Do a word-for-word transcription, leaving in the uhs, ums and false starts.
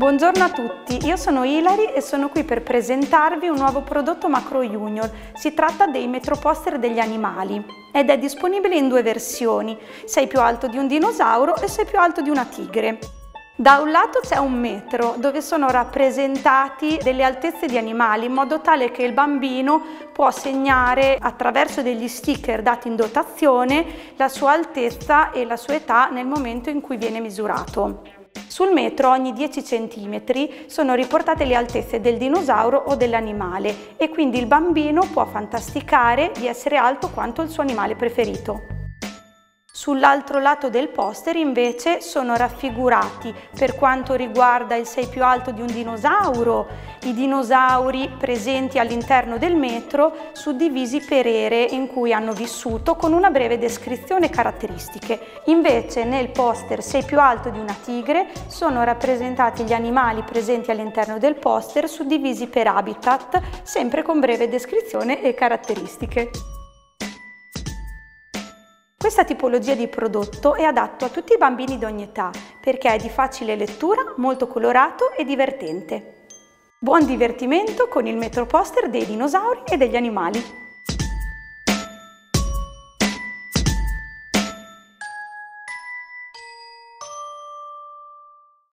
Buongiorno a tutti, io sono Ilari e sono qui per presentarvi un nuovo prodotto Macro Junior. Si tratta dei metroposter degli animali ed è disponibile in due versioni, sei più alto di un dinosauro e sei più alto di una tigre. Da un lato c'è un metro dove sono rappresentati delle altezze di animali in modo tale che il bambino può segnare attraverso degli sticker dati in dotazione la sua altezza e la sua età nel momento in cui viene misurato. Sul metro ogni dieci centimetri sono riportate le altezze del dinosauro o dell'animale e quindi il bambino può fantasticare di essere alto quanto il suo animale preferito. Sull'altro lato del poster invece sono raffigurati, per quanto riguarda il sei più alto di un dinosauro, i dinosauri presenti all'interno del metro suddivisi per ere in cui hanno vissuto con una breve descrizione e caratteristiche. Invece nel poster sei più alto di una tigre sono rappresentati gli animali presenti all'interno del poster suddivisi per habitat, sempre con breve descrizione e caratteristiche. Questa tipologia di prodotto è adatto a tutti i bambini di ogni età perché è di facile lettura, molto colorato e divertente. Buon divertimento con il metroposter dei dinosauri e degli animali!